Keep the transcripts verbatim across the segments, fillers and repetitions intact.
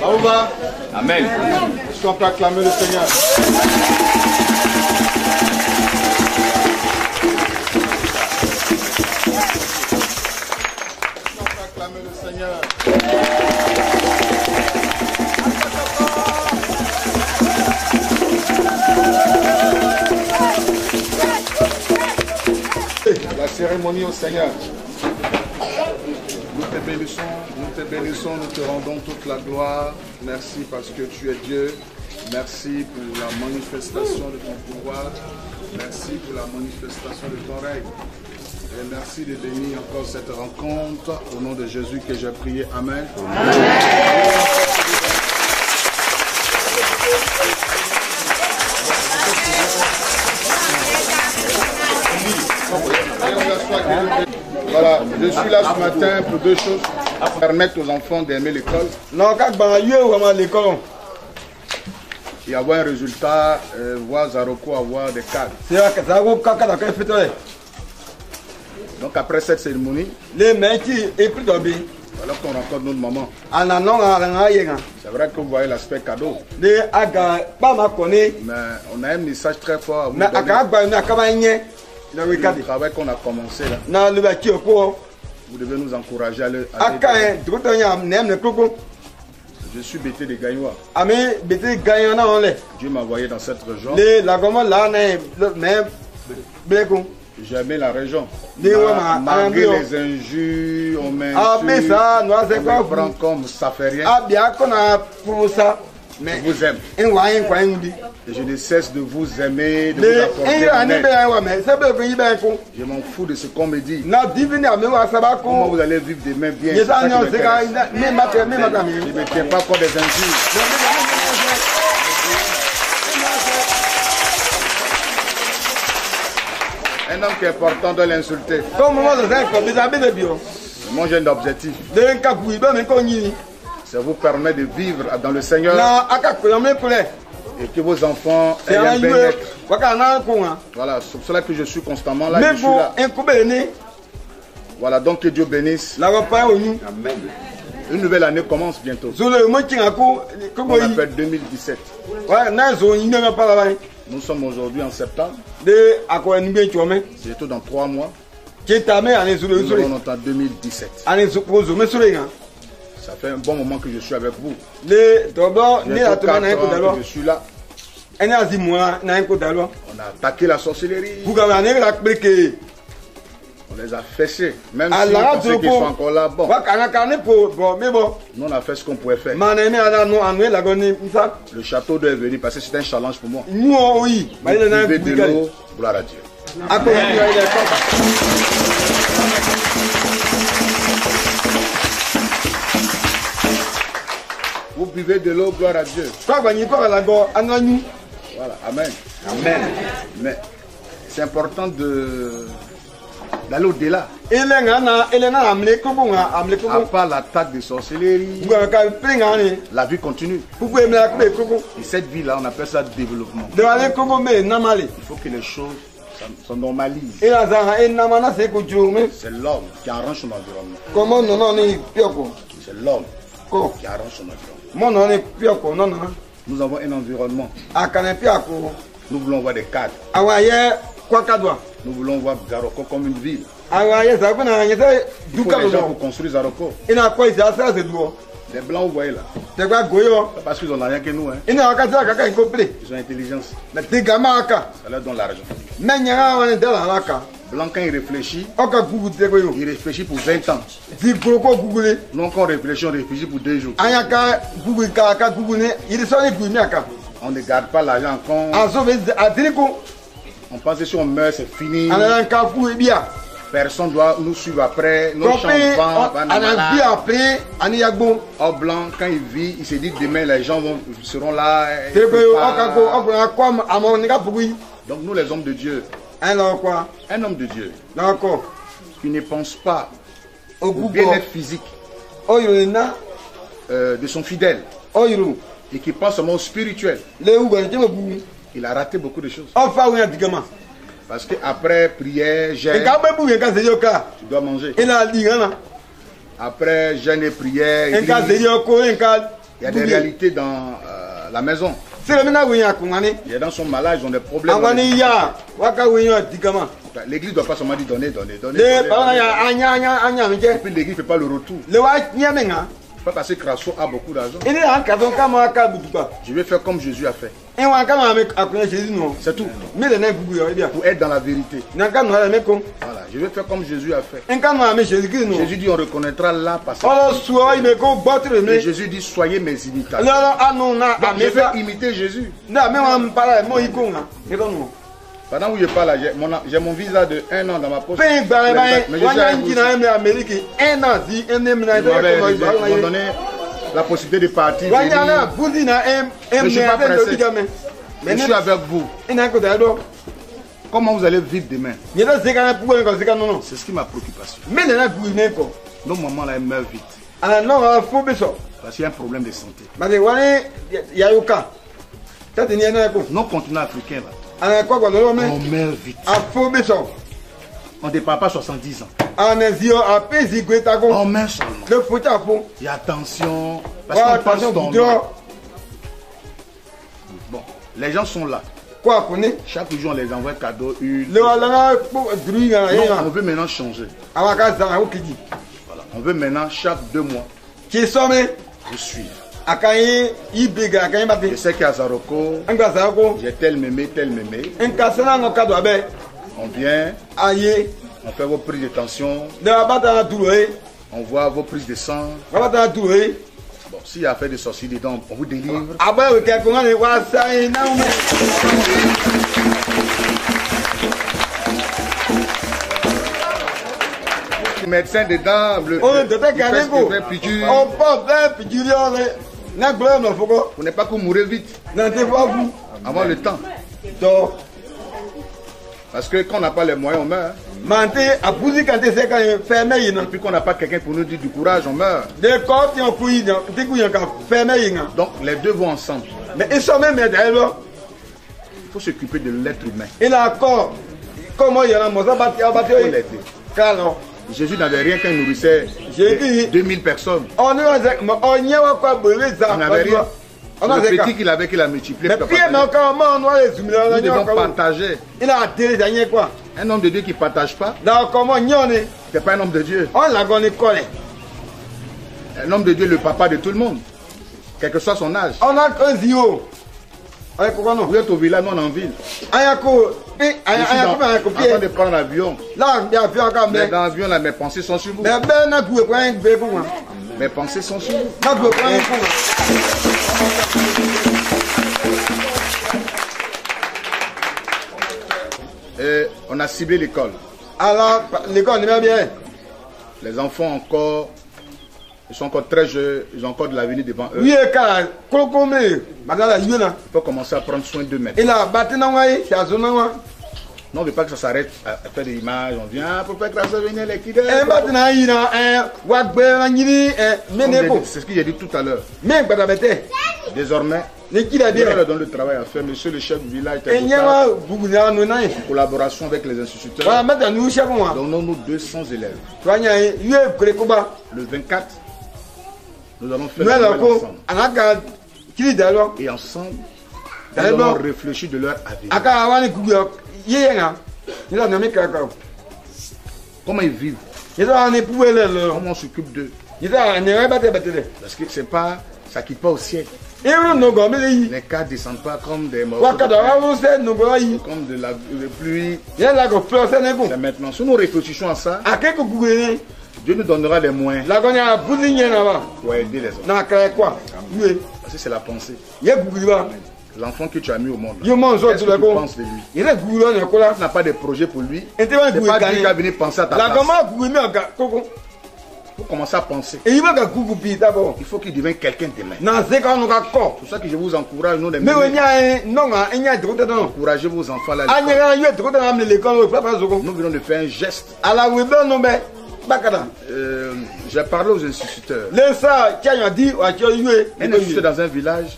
Ça vous va? Amen. Est-ce qu'on peut acclamer le Seigneur? Est-ce qu'on peut acclamer le Seigneur? La cérémonie au Seigneur. Nous te bénissons, nous te bénissons, nous te rendons toute la gloire. Merci parce que tu es Dieu. Merci pour la manifestation de ton pouvoir. Merci pour la manifestation de ton règne. Et merci de bénir encore cette rencontre. Au nom de Jésus que j'ai prié. Amen. Amen. Voilà, je suis là ce matin pour deux choses. Permettre aux enfants d'aimer l'école. Non, quand il y a l'école. Et avoir un résultat, euh, voir Zaroko avoir des cadres. C'est ça que ça va faire. Donc après cette cérémonie, les mains qui est plus d'obé. Alors qu'on rencontre notre maman. C'est vrai que vous voyez l'aspect cadeau. Mais on a un message très fort à vous donner. Le travail qu'on a commencé là. Vous devez nous encourager à le aller. Je suis Bété de Gaïwa. Dieu m'a envoyé dans cette région. J'aimais la région. Malgré les injures, on m'insulte, on me prend comme ça fait rien. Mais je vous aime. Et je ne cesse de vous aimer, de vous apporter mon aide. Je m'en fous de ce qu'on me dit. Comment vous allez vivre demain bien? C'est ça qui m'intéresse. Je ne me tiens pas pour des injures. Un homme qui est important doit l'insulter. Moi j'ai un objectif. Ça vous permet de vivre dans le Seigneur et que vos enfants aient un bien-être. Voilà, c'est pour cela que je suis constamment là. Je suis là. Voilà, donc que Dieu bénisse. Amen. Une nouvelle année commence bientôt. On appelle deux mille dix-sept. Nous sommes aujourd'hui en septembre. Bientôt dans trois mois. Nous sommes en deux mille dix-sept. Ça fait un bon moment que je suis avec vous. Je suis là. On a attaqué la sorcellerie. On les a fessés. Même si on sait qu'ils sont encore là, bon. Nous on a fait ce qu'on pouvait faire. Le château doit venir parce que c'est un challenge pour moi. Vous buvez de l'eau, gloire à Dieu. Vous buvez de l'eau, gloire à Dieu. Voilà, amen. Amen. Mais c'est important de d'aller au-delà. À part l'attaque de sorcellerie, la vie continue. Et cette vie-là, on appelle ça développement. Il faut que les choses se normalisent. C'est l'homme qui arrange son environnement. C'est l'homme qui arrange son environnement. Nous avons un environnement. Nous voulons voir des cadres. Nous voulons voir Zaroko comme une ville. Il faut des gens pour construire Zaroko. Les blancs, vous voyez là. Parce qu'ils n'ont rien que nous. Hein. Ils ont intelligence. Ça leur donne l'argent. Blanc, quand il réfléchit, il réfléchit pour vingt ans. Non, quand on réfléchit, on réfléchit pour deux jours. On ne garde pas l'argent quand on pense que si on meurt, c'est fini. Personne ne doit nous suivre après. Nos champs Au blanc, quand il vit, il se dit demain les gens vont, seront là. Donc nous les hommes de Dieu. Un homme de Dieu qui ne pense pas au bien-être physique euh, de son fidèle et qui pense seulement au spirituel. Il a raté beaucoup de choses. Parce qu'après prière, jeûne, tu dois manger. Après jeûne et prière, église, Il y a des réalités dans euh, la maison. C'est le ménage où il y a Il y a dans son malade, ils ont des problèmes. L'église ne doit pas seulement dire donner, donner, donner. donner. Et puis l'église ne fait pas le retour. Pas parce que Crasso a beaucoup d'argent. Je vais faire comme Jésus a fait. C'est tout. Pour être dans la vérité. Voilà, je vais faire comme Jésus a fait. Jésus dit on reconnaîtra là parce que. Et Jésus dit soyez mes imitateurs. Donc, je vais imiter Jésus. Pendant que je parle, j'ai mon, mon visa de un an dans ma poche. Mais ils m'ont donné la possibilité de partir. Je ne suis pas pressé. Mais je suis avec vous. Comment vous allez vivre demain? C'est ce qui est ma préoccupation. Nos mamans là, elles meurent vite. Parce qu'il y a un problème de santé. Nos continents africains là. On meurt vite. On ne dépasse pas soixante-dix ans. On meurt seulement. Il y a attention. Parce qu'on passe ton nom. Bon, les gens sont là. Chaque jour on les envoie cadeaux. Une... Non, on veut maintenant changer. Voilà. On veut maintenant chaque deux mois vous suivre. Je sais qu'à Zaroko, j'ai tel mémé, tel mémé. On vient, on fait vos prises de tension, on voit vos prises de sang. Bon, s'il y a affaire de sorcier dedans, on vous délivre. Le médecin dedans, le vous n'êtes pas que mourir vite. Avant le temps. Parce que quand on n'a pas les moyens, on meurt. Et puis quand on n'a pas quelqu'un pour nous dire du courage, on meurt. Donc les deux vont ensemble. Il faut s'occuper de l'être humain. Il faut l'aider. Jésus n'avait rien qu'un nourrissait deux mille personnes. On n'avait rien. Le petit qu'il avait, qu'il a multiplié. Nous devons partager. Un homme de Dieu qui ne partage pas, c'est pas un homme de Dieu. Un homme de Dieu est le papa de tout le monde, quel que soit son âge. Vous êtes au village, nous on est en ville. Je suis en train de prendre l'avion. Mais dans l'avion, mes pensées sont sur vous. Mes pensées sont sur vous. Et on a ciblé l'école. Alors, l'école n'est pas bien. Les enfants encore, ils sont encore très jeunes, ils ont encore de l'avenir devant eux. Il faut commencer à prendre soin d'eux maintenant. Non, on ne veut pas que ça s'arrête à faire des images. On vient pour faire que ça vienne les kidés. C'est ce que j'ai dit tout à l'heure. Désormais, on leur donne le travail à faire. Monsieur le chef du village, en collaboration avec les instituteurs, donnons-nous deux cents élèves. Le vingt-quatre, nous allons faire le ensemble. Et ensemble, nous allons réfléchir de leur avenir. Comment ils vivent? Comment on s'occupe d'eux? Parce que c'est pas, ça quitte pas au ciel. Les cas ne descendent pas comme des morceaux de, comme de la de pluie. C'est maintenant. Si nous réfléchissons à ça, Dieu nous donnera les moyens pour aider les autres. Parce que c'est la pensée. L'enfant que tu as mis au monde, qu'est-ce que tu penses de lui? Tu n'as pas de projet pour lui. C'est pas Dieu qui va venir penser à ta place. Il faut commencer à penser. Il faut qu'il devienne quelqu'un demain. C'est pour ça que je vous encourage, nous les mères, encouragez vos enfants là. Nous venons de faire un geste. Euh, J'ai parlé aux instituteurs. Un instituteur dans un village,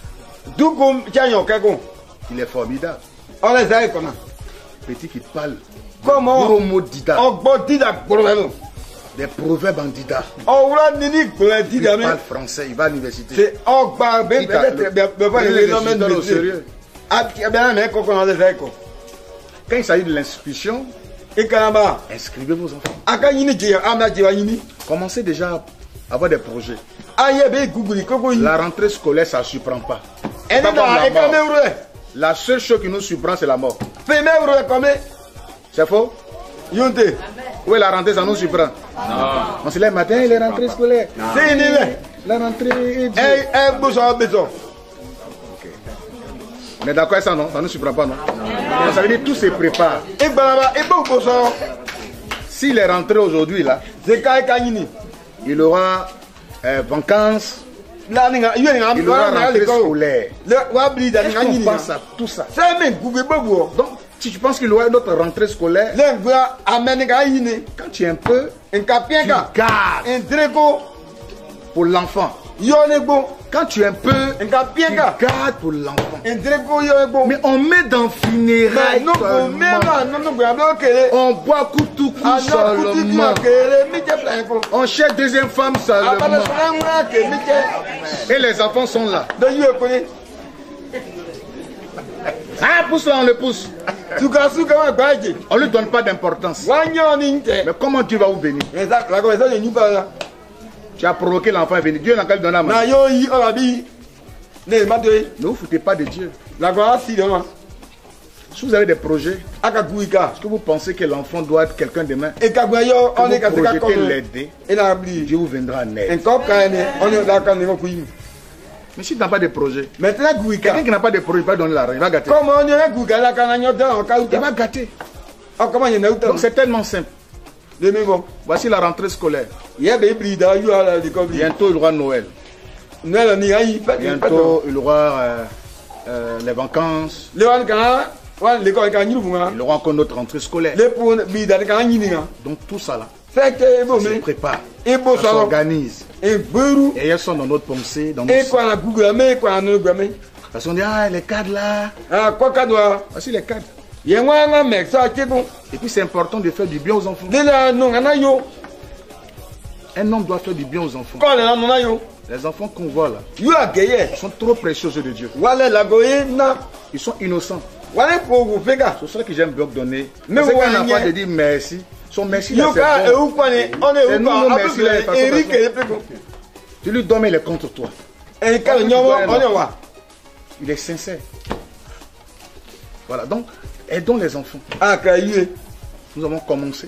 il est formidable. Petit qui parle. Comment? des proverbes en dida. Oh, voilà, Nini, Il parle français, il va à l'université. C'est oh, bah, ben, ben, ben, ben, ben, ben, ben, au sérieux. Ah, ben, mais qu'on a des échos. Quand il s'agit de l'inscription, inscrivez vos enfants. Commencez déjà à avoir des projets. La rentrée scolaire, ça ne surprend pas. pas la, la seule chose qui nous surprend, c'est la mort. C'est faux? Oui, la rentrée, ça nous surprend. Non. On se lève le matin, il est rentrée scolaire. C'est la rentrée. Mais d'accord, ça non, ça ne surprend pas, non? Non. Ça veut dire que tout se prépare. S'il est rentré aujourd'hui, là, il aura euh, vacances, il aura rentrée scolaire. Est-ce qu'on pense à tout ça? Donc, si tu penses qu'il aura une autre rentrée scolaire, quand tu es un peu, tu gardes pour l'enfant. Quand tu es un peu, tu gardes pour l'enfant. Mais on met dans funérailles on boit coutou seulement. On cherche deuxième femme seulement. Et les enfants sont là. Ah, pousse-là, on le pousse. On ne lui donne pas d'importance. Mais comment Dieu va vous bénir? Tu as provoqué l'enfant à venir. Dieu n'a qu'à lui donner la main. Ne vous foutez pas de Dieu. Si vous avez des projets, est-ce que vous pensez que l'enfant doit être quelqu'un demain? Que vous projetez l'aider, Dieu vous viendra en aide. Mais si tu n'as pas de projet, quelqu'un qui n'a pas de projet, il va donner l'argent, il va gâter. Il va gâter. Donc c'est tellement simple. Voici la rentrée scolaire. Bientôt il aura Noël. Bientôt il aura euh, euh, les vacances. Il aura encore notre rentrée scolaire. Donc tout ça là, ça se prépare, ça s'organise. Et elles sont dans notre pensée, dans notre... Parce qu'on dit, ah, les cadres là. Voici les cadres. Et puis c'est important de faire du bien aux enfants. Un homme doit faire du bien aux enfants. Les enfants qu'on voit là, ils sont trop précieux aux yeux de Dieu. Ils sont innocents. C'est ça que j'aime bien donner. Mais quand un enfant te dit merci, son merci là c'est bon. C'est nous nos merci là. Tu lui donnes, mais il est contre toi. Il est sincère. Voilà, donc aidons les enfants. Nous avons commencé.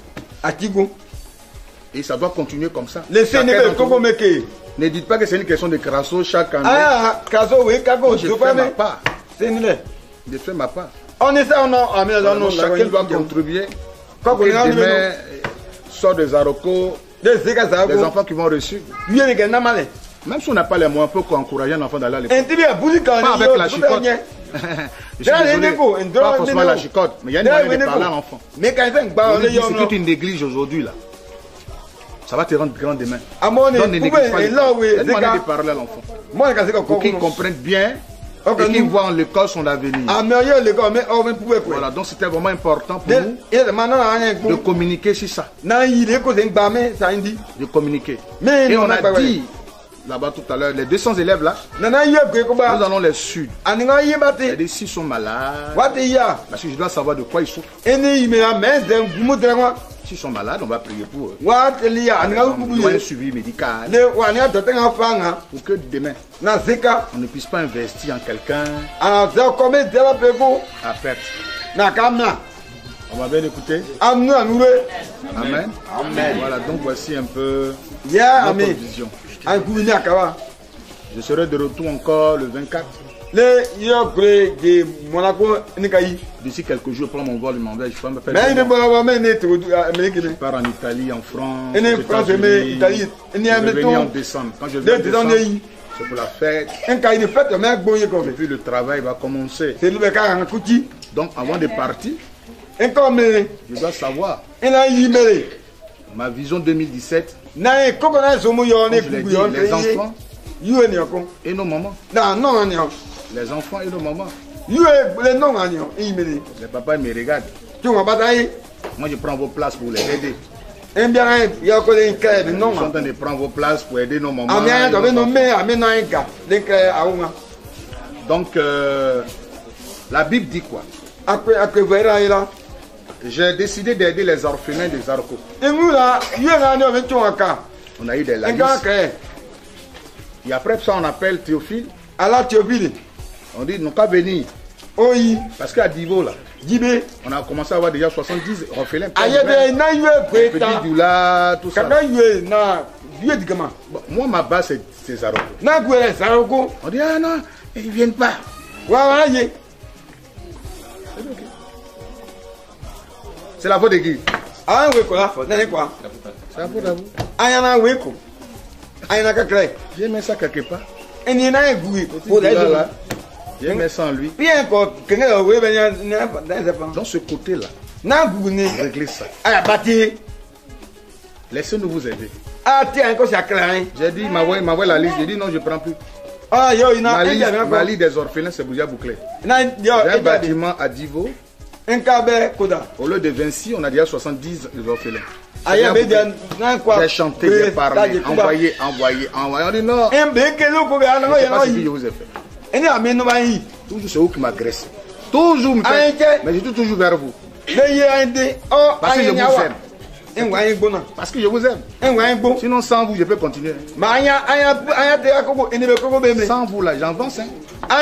Et ça doit continuer comme ça. Ne dites pas que c'est une question de crasso chaque année. Ah, crasso, oui, je fais ma part. Je fais ma part. On est ça, on a. Chacun doit contribuer. Quand demain sort des arocos, des enfants qui vont reçu. Même si on n'a pas les moyens, on peut encourager un enfant d'aller à l'école. Pas avec la chicotte. Je suis désolé, pas forcément la chicotte, mais il y a une manière de parler à l'enfant. Ce que tu négliges aujourd'hui là, ça va te rendre grand demain. Donc ne néglige pas l'école. C'est une manière de parler à l'enfant. Pour qu'il comprenne bien et qu'il voit en l'école son avenir. Voilà, donc c'était vraiment important pour nous de communiquer sur ça. De communiquer. Et on a dit là-bas tout à l'heure, les deux cents élèves là, nous allons les suivre. C'est-à-dire s'ils sont malades, parce que je dois savoir de quoi ils souffrent. S'ils sont malades, on va prier pour eux. On doit un suivi médical. Pour que demain, on ne puisse pas investir en quelqu'un à perte. On va bien écouter. Amen. Amen. Voilà, donc voici un peu notre vision. Je serai de retour encore le vingt-quatre. D'ici quelques jours, je prends mon vol, je m'en vais. Je pars en Italie, en France. Je vais venir en décembre. Quand je viens en décembre, c'est pour la fête. Et puis le travail va commencer. Donc avant de partir, je dois savoir ma vision deux mille dix-sept. Comme je l'ai dit, les enfants et nos mamans. Les enfants et nos mamans. Les papas me regardent. Moi je prends vos places pour les aider. Ils sont en train de prendre vos places pour aider nos mamans. Donc, euh, la Bible dit quoi? J'ai décidé d'aider les orphelins des Zaroko. On a eu des lalisses. Et après ça, on appelle Théophile. On dit, non, qu'à venir. Parce qu'à Divo, là, on a commencé à avoir déjà soixante-dix orphelins. Petit Doula, tout ça. Bon, moi, ma base, c'est Zaroko. On dit, ah non, ils ne viennent pas. C'est la faute de qui? C'est la faute à vous. J'ai mis ça quelque part. J'ai mis ça en lui. Dans ce côté-là, réglez ça. Laissez-nous vous aider. J'ai dit, m'envoie la liste. J'ai dit, non, je ne prends plus. Ma liste, ma liste des orphelins, c'est Boudia Bouclé. J'ai un bâtiment à Divo. Au lieu de vingt-six, on a déjà soixante-dix orphelins. J'ai chanté, j'ai parlé, envoyé, envoyé, envoyé. On dit non. Je ne sais pas ce que je vous ai fait. Toujours c'est vous qui m'agressez. Toujours, mais je suis toujours vers vous. Parce que je vous aime. Parce que je vous aime. Sinon, sans vous, je peux continuer. Sans vous, là, j'avance. Hein.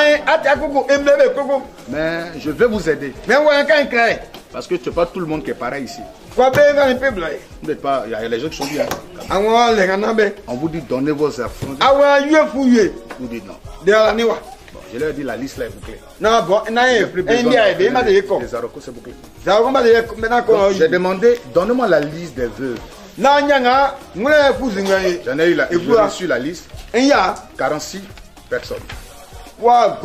Mais je vais vous aider. Parce que ce n'est pas tout le monde qui est pareil ici. Vous n'êtes pas. Il y a les gens qui sont bien. On vous dit donnez vos enfants. Vous dites non. Bon, je leur ai dit la liste là est bouclée. Non, bon, les Zaroko c'est bouclé. J'ai demandé, donnez-moi la liste des veuves. J'en ai eu la, j'ai reçu la liste. quarante-six personnes. Voilà,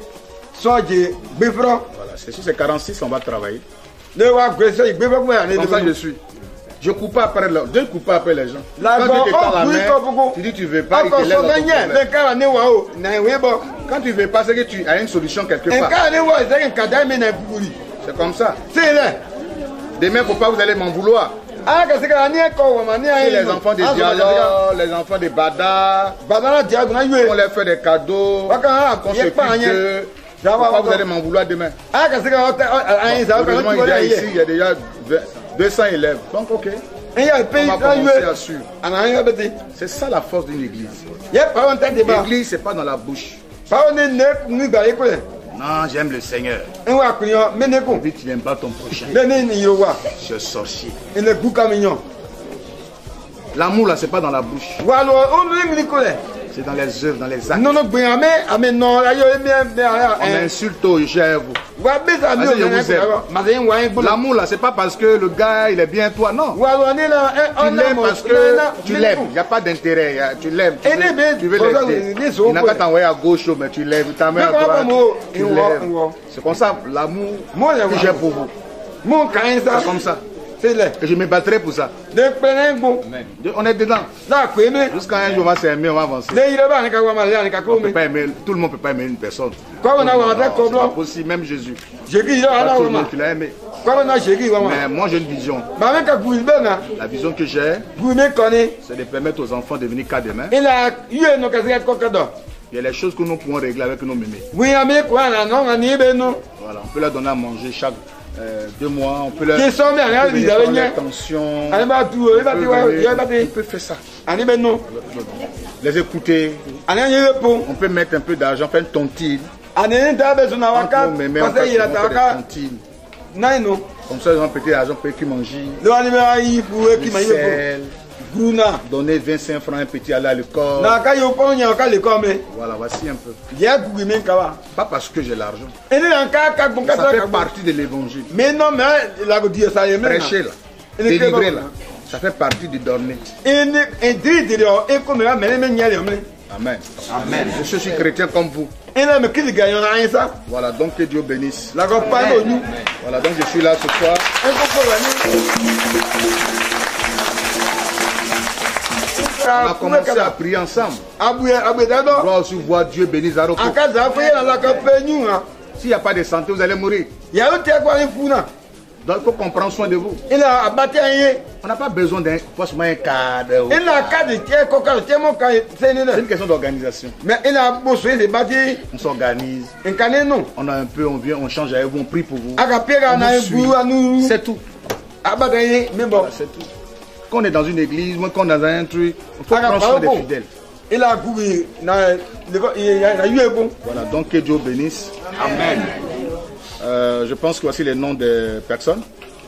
c'est sur ces quarante-six on va travailler. Comme ça je suis. Je coupe pas après les gens. Je coupe pas après les gens. Quand tu t'étends la main, tu dis tu veux pas, il te laisse dans ton. Quand tu veux pas, c'est que tu as une solution quelque part. C'est comme ça. Demain, faut pas vous allez m'en vouloir. Les enfants des Diallo, les enfants des Bada, on leur fait des cadeaux, qu'on s'occupe d'eux. Pourquoi vous allez m'en vouloir demain? Heureusement, il y a ici, il y a déjà deux cents élèves. Donc, ok. On va commencer à suivre. C'est ça la force d'une église. L'église, c'est pas dans la bouche. Non, j'aime le Seigneur. Puis tu n'aimes pas ton prochain. Je suis sorcier. L'amour, là, c'est pas dans la bouche. C'est dans les œuvres, dans les actes. On insulte aux gens. L'amour là, c'est pas parce que le gars il est bien toi, non. Tu l'aimes parce que tu l'aimes. Il n'y a pas d'intérêt. Tu l'aimes. Tu veux l'aider. Il n'a qu'à t'envoyer à gauche, mais tu l'aimes. Ta main à droite. Tu l'aimes. C'est comme ça l'amour que j'ai pour vous. C'est comme ça. Et je me battrai pour ça. On est dedans. Jusqu'à un jour, on va s'aimer, on va avancer. On peut pas aimer, tout le monde ne peut pas aimer une personne. C'est pas possible, même Jésus. Pas tout le monde qui l'a aimé. Mais moi j'ai une vision. La vision que j'ai, c'est de permettre aux enfants de venir cas demain. Il y a les choses que nous pouvons régler avec nos mémés. Voilà, on peut leur donner à manger chaque euh, deux mois, on peut leur donner les tensions. On peut faire ça. Les écouter. On peut mettre un peu d'argent, faire une tontine. Entre nos mémés, on peut faire des tontines. Comme ça, ils ont peut-être l'argent pour qu'ils mangent. Donner vingt-cinq francs un petit aller à l'école. Voilà, voici un peu. Pas parce que j'ai l'argent. Ça fait partie de l'évangile. Prêcher là, délivrer là, ça fait partie de donner. Amen. Amen. Je suis chrétien comme vous. Voilà, donc que Dieu bénisse. Voilà, donc je suis là ce soir. On a commencé à prier ensemble. On doit aussi voir Dieu bénir Zaroko. S'il n'y a pas de santé, vous allez mourir. Donc il faut qu'on prenne soin de vous. Il a abattu un. On n'a pas besoin d'un forcément un cadre. Il a un cadre qui est coca, c'est mon cadre. C'est une question d'organisation. Mais il a bossé, il est bâti. On s'organise. Un canet non. On a un peu, on vient, on change avec vous, on prie pour vous. C'est tout. Abattu mais bon. Voilà, c'est tout. Quand on est dans une église, quand on est dans un truc, il faut prendre soin des fidèles. Il a couru, il a eu un bon. Voilà, donc que Dieu bénisse. Amen. Euh, je pense que voici les noms des personnes.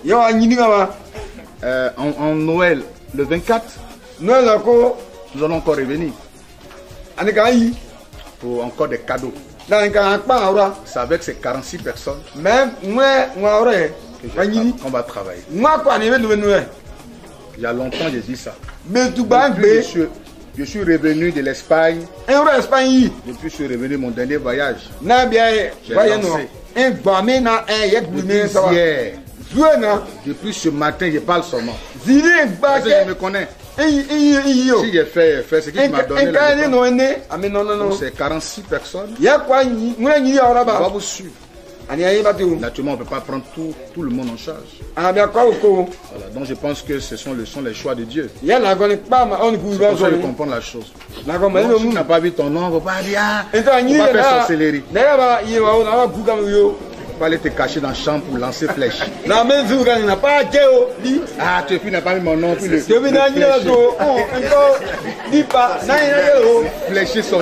Euh, en, en Noël, le vingt-quatre, nous allons encore revenir pour encore des cadeaux. C'est avec ces quarante-six personnes qu'on va travailler. Il y a longtemps, j'ai dit ça. Depuis, je, suis, je suis revenu de l'Espagne. Depuis que je suis revenu de mon dernier voyage. J'ai lancé. Depuis hier. Depuis ce matin, je parle seulement. Si je me connais. Si j'ai fait, fait ce qu'il m'a donné. C'est quarante-six personnes. On va vous suivre. Naturellement, on ne peut pas prendre tout, tout le monde en charge. Voilà, donc je pense que ce sont, le, sont les choix de Dieu. C'est pour ça que je comprends la chose. Donc, si tu n'as pas vu ton nom, on ne va pas dire, on va faire sorcellerie. Tu vas aller te cacher dans le champ pour lancer flèche. Ah, tu n'as pas mis mon nom, puis le flécher son nom.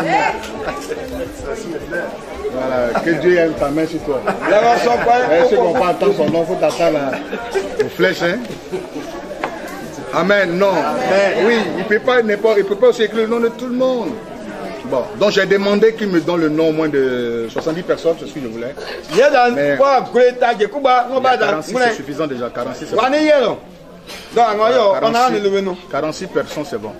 Voilà, que Dieu aime ta main sur toi. Si on ne peut pas attendre son nom, il faut t'attendre aux flèches. Hein? Amen, non. Amen. Oui, il ne peut pas, il peut pas aussi écrire le nom de tout le monde. Bon, donc j'ai demandé qu'il me donne le nom au moins de soixante-dix personnes, c'est ce que je voulais. Mais quarante-six c'est suffisant déjà, quarante-six c'est bon. quarante-six personnes c'est bon.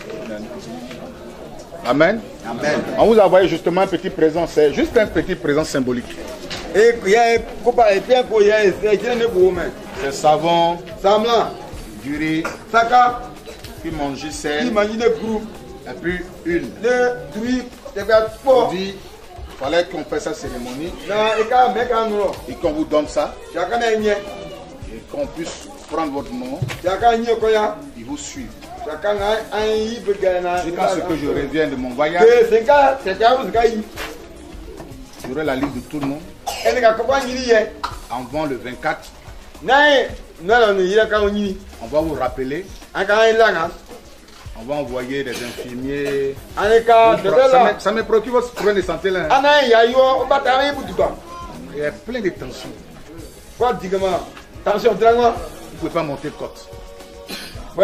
Amen. Amen. On vous a envoyé justement un petit présent, c'est juste un petit présent symbolique. C'est savon, du riz, puis manger sel. Et puis une. Il fallait qu'on fasse sa cérémonie et qu'on vous donne ça. Et qu'on puisse prendre votre nom. Il vous suit. Jusqu'à ce que je revienne de mon voyage, j'aurai la liste de tout le monde. Avant le vingt-quatre, on va vous rappeler. On va envoyer des infirmiers. Ça me, ça me préoccupe votre problème de santé là. Il y a plein de tensions. Vous ne pouvez pas monter de côte. Donc,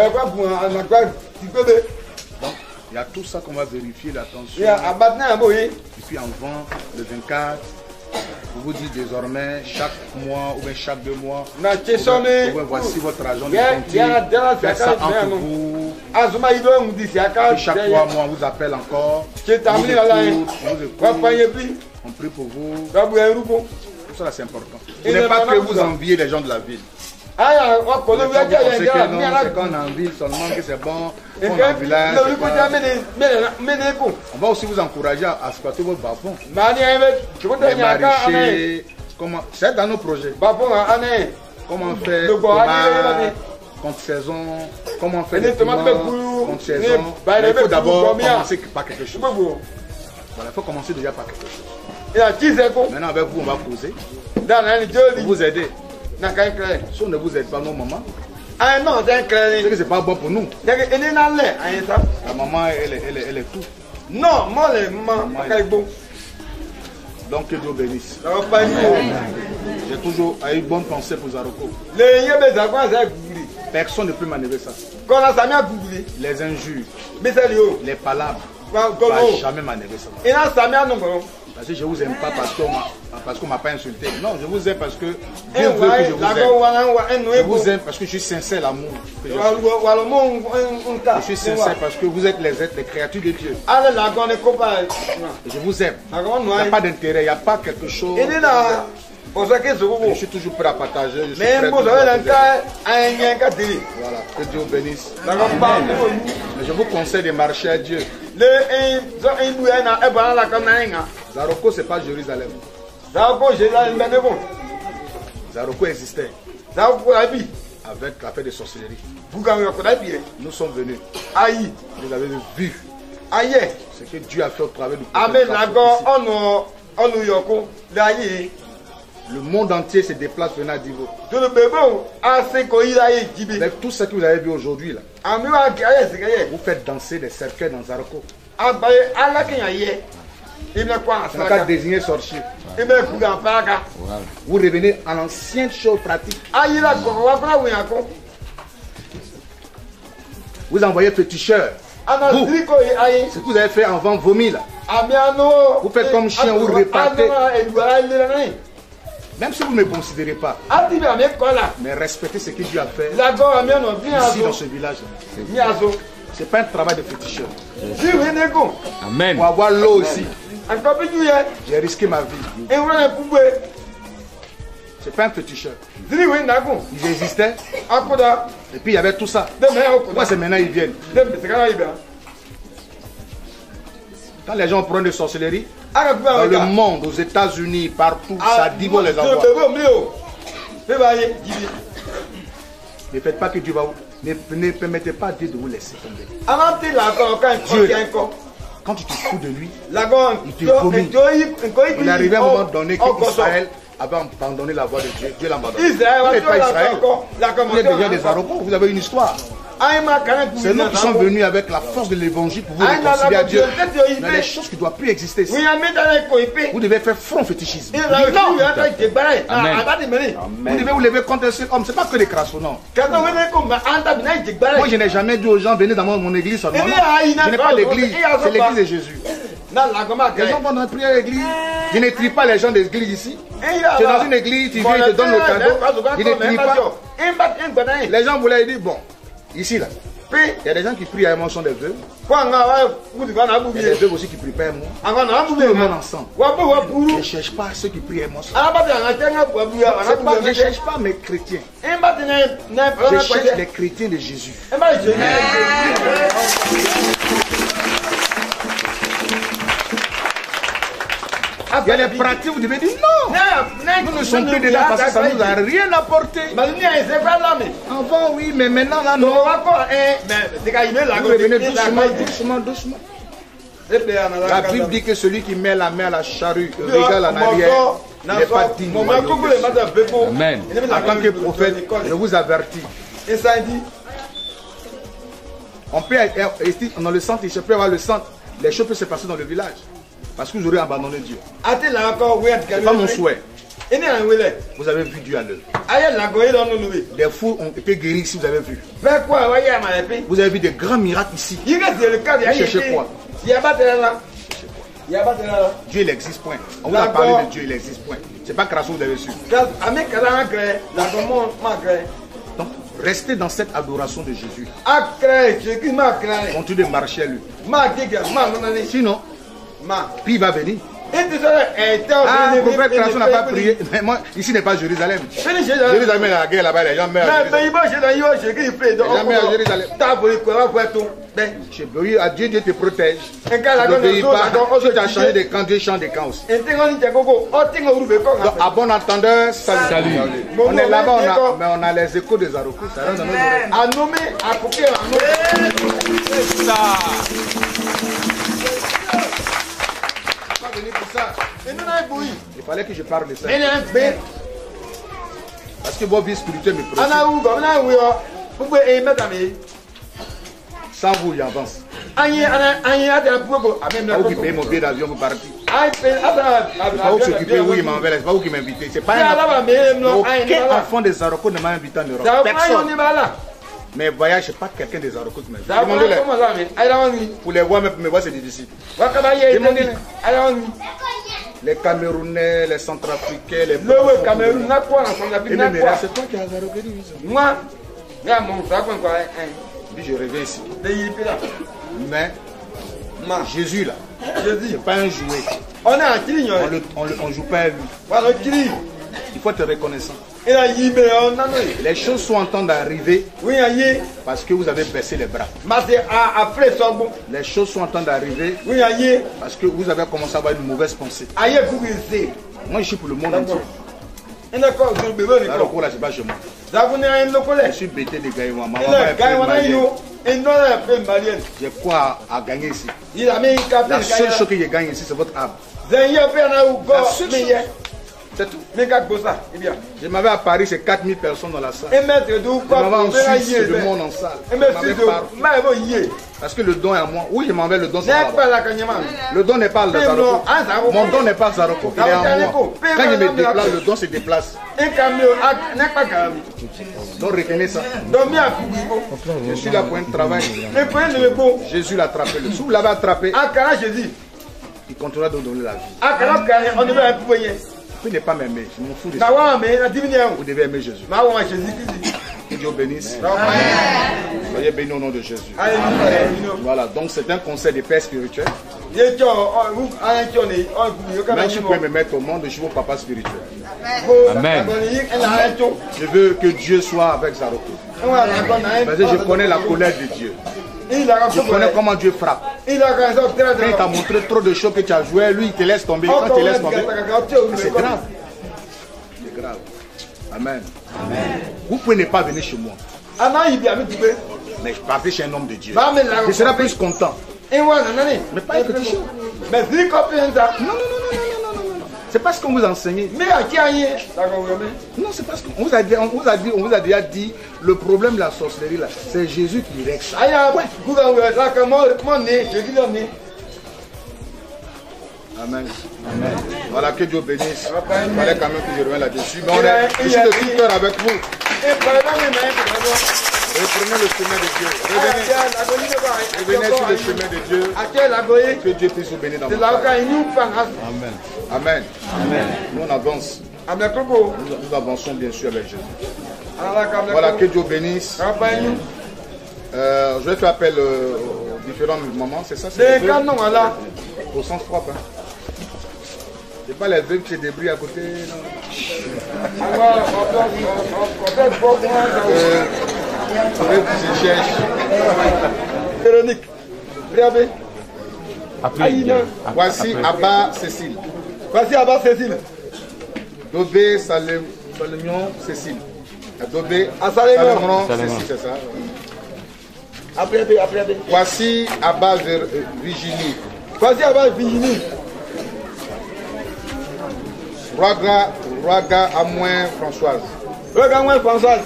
il y a tout ça qu'on va vérifier, la tension. Et puis en vent, le vingt-quatre, je vous dis désormais, chaque mois ou bien chaque deux mois, voici votre argent de compte. Faites ça entre vous. Et chaque fois, moi, on vous appelle encore. On vous écoute, on prie pour vous. Tout ça, c'est important. Ce n'est pas que vous enviez les gens de la ville. C'est qu'on est en ville seulement que c'est bon, qu'on est en village. On va aussi vous encourager à exploiter votre bas-fond. Les maraîchers, comment, c'est dans nos projets. Comment faire tomates contre saison, comment faire des tomates contre saison. Mais il faut d'abord commencer par quelque chose. Voilà, il faut commencer déjà par quelque chose. Maintenant avec vous, on va causer. Pour vous aider. Si on ne vous aide pas, nos mamans, c'est que c'est pas bon pour nous. La maman, elle est, elle est, elle est tout. Non, moi, les mamans, donc que Dieu bénisse. J'ai toujours eu une bonne pensée pour Zaroko. Personne ne peut m'enlever ça. Les injures, les palabres, ne vont jamais m'enlever ça. Parce que je ne vous aime pas parce qu'on ne m'a pas insulté. Non, je vous aime parce que Dieu veut que je vous aime. Je vous aime parce que je suis sincère l'amour. Je, je suis sincère parce que vous êtes les êtres, les créatures de Dieu. Et je vous aime. Il n'y a pas d'intérêt, il n'y a pas quelque chose. Je suis toujours prêt à partager. Je suis prêt à voilà, que Dieu bénisse. Amen. Je vous conseille de marcher à Dieu. Zaroko, ce n'est pas Jérusalem. Zaroko existait. avec l'affaire de sorcellerie. Nous sommes venus. Vous avez vu ce que Dieu a fait au travers du prophète. Le monde entier se déplace venant à Divo. Avec tout ce que vous avez vu aujourd'hui là, vous faites danser des cercueils dans Zaroko. Ce n'est pas désigner sorcier. Vous revenez à l'ancienne chose pratique. Vous envoyez féticheur. Vous, ce que vous avez fait avant vomi là. Vous faites comme chien, vous repartez. Même si vous ne me considérez pas, mais respectez ce que Dieu a fait ici dans ce village. Ce n'est pas un travail de féticheur. Amen. Pour avoir l'eau aussi, j'ai risqué ma vie. Ce n'est pas un féticheur. Ils existaient. Et puis il y avait tout ça. Pourquoi c'est maintenant ils viennent? Quand les gens prennent de sorcellerie, dans le monde, aux États-Unis, partout, ça divise les envoie. Ne faites pas que Dieu va vous... Ne, ne permettez pas à Dieu de vous laisser tomber. Dieu, quand tu te fous de lui, il te vomit. Il est arrivé à un moment donné qu'Israël avait abandonné la voie de Dieu. Dieu l'a abandonné. Vous n'êtes pas Israël. Vous êtes déjà des aéroports, vous avez une histoire. C'est nous qui sommes venus avec la force de l'évangile pour vous réconcilier à Dieu. Mais les choses qui ne doivent plus exister ici. Vous devez faire front fétichisme. Non. Amen. Vous devez vous lever contre ce homme. Ce n'est pas que des crassos, non. Moi, je n'ai jamais dit aux gens, venez dans mon église. Non, non. Je n'ai pas d'église. C'est l'église de Jésus. Les gens vont dans la prière à l'église. Je ne trie pas les gens de l'église ici. Tu es dans une église, tu viens, ils te donnent le cadeau. Je ne trie pas. Les gens voulaient dire, bon. Ici, là, il y a des gens qui prient à un moment sont des vœux. Il y a des vœux aussi qui prient pas à moi. Tout le monde ensemble. Je ne cherche pas ceux qui prient à moi. Je ne cherche pas mes chrétiens. Je cherche les chrétiens de Jésus. Il y a des pratiques, vous devez dire non. Nous ne sommes plus dedans parce que ça ne nous a rien apporté. Avant, oui, mais maintenant, là, non. Vous revenez doucement, doucement, doucement. La Bible dit que celui qui met la main à la charrue régale en arrière, il n'est pas digne. Amen. En tant que prophète, je vous avertis. On peut être dans le centre, il peut avoir le centre. Les choses peuvent se passer dans le village. Parce que vous aurez abandonné Dieu. Ce n'est pas mon souhait. Vous avez vu Dieu à l'œuvre. Les fous ont été guéris ici, vous avez vu. Vous avez vu des grands miracles ici. Vous cherchez quoi? Dieu il existe, point. On vous a parlé de Dieu, il existe, point. Ce n'est pas grâce que vous avez su. Donc, restez dans cette adoration de Jésus. Continuez de marcher à lui. Sinon, puis il va venir. Ah, le prophète Création n'a pas prié. Mais moi, ici n'est pas Jérusalem. Jérusalem est la guerre là-bas, les gens meurent à Jérusalem. Les gens meurent à Jérusalem. Oui, à Dieu, Dieu te protège. Tu n'obéis pas. Si tu as changé de camp, Dieu change de camp aussi. Donc, à bon entendeur, salut. Salut. On est là-bas, on a, mais on a les échos des Zaroko. Ça rentre dans nos oreilles. À nommer, à couper, à nommer. Ça. Pour ça. Il fallait que je parle de ça. Parce que vos vies spirituelles me préoccupent. Sans vous, il avance. Vous qui payez mon billet d'avion, vous partez. C'est pas vous qui s'occupez, oui, il m'envoie. C'est pas vous qui m'invitez. C'est pas un aucun enfant des Zaroko ne m'a invité en Europe. Personne. Mais voyage, c'est pas quelqu'un des Zaroko qui m'invite. Demandez-les. Pour les voir, mais pour me voir, c'est difficile. Demandez-les. Les Camerounais, les Centrafricains, les Camerounais. C'est toi qui as Zaroko. Moi, je reviens ici. Mais Jésus là, c'est pas un jouet. On ne joue pas à lui. Il faut être reconnaissant. Les choses sont en train d'arriver parce que vous avez baissé les bras. Les choses sont en train d'arriver parce que vous avez commencé à avoir une mauvaise pensée. Moi je suis pour le monde entier. Là, là, c'est pas chez moi. Je suis bêté de Gaïwa. Ma maman est plus malienne. J'ai quoi à gagner ici? La seule chose que je gagne ici, c'est votre âme. La seule chose. C'est tout. Je m'avais à Paris, c'est quatre mille personnes dans la salle. Je m'avais en Suisse, c'est le monde en salle. Parce que le don est à moi. Oui, je m'en vais, le don c'est là. Le don n'est pas à Zaroko. Mon don n'est pas à Zaroko, il est à moi. Quand je me déplace, le don se déplace. Donc retenez ça. Je suis là pour un travail. Jésus l'a attrapé. Si vous l'avez attrapé, il continuera de donner la vie. Vous ne pas m'aimer, je m'en fous de ça. Vous devez aimer Jésus. Que Dieu bénisse. Soyez bénis au nom de Jésus. Voilà, donc c'est un conseil de paix spirituel. Même si vous pouvez me mettre au monde, je suis vos papa spirituel. Amen. Je veux que Dieu soit avec Zaroko. Parce que je connais la colère de Dieu. Je connais comment Dieu frappe. Quand il t'a montré trop de choses que tu as joué, lui il te laisse tomber. Quand il te laisse tomber, c'est grave. C'est grave. Amen. Amen. Vous pouvez ne pas venir chez moi. Mais je partais chez un homme de Dieu. Je serai plus content. Mais pas un petit chose. Non, non, non, non, non, non, non. C'est parce qu'on vous a enseigné. Non, c'est parce qu'on vous a dit, on vous a dit, on vous a déjà dit, le problème de la sorcellerie là, c'est Jésus qui règle ça. Ouais. Amen. Amen. Voilà, que Dieu bénisse. Il fallait quand même que je revienne là-dessus. Mais on est, je suis de tout cœur avec vous. Reprenez le chemin de Dieu. Revenez. Revenez sur le chemin de Dieu. Que Dieu puisse vous bénir dans votre vie. Amen. Amen. Amen. Nous on avance. Nous, nous avançons bien sûr avec Jésus. Voilà, que Dieu bénisse. Euh, je vais faire appel euh, aux différents moments. C'est ça, c'est au sens propre. Hein. C'est pas les veuves qui se débrouillent à côté. Non. Euh, je cherche. Véronique. Voici Abba Cécile. Voici Abba Cécile. Dobé Salemon Cécile. Dobé Salemon Cécile, c'est ça. Après, après, après. Voici Abba Virginie. Voici Abba Virginie. Raga, Raga à moins Françoise. Raga à moins Françoise.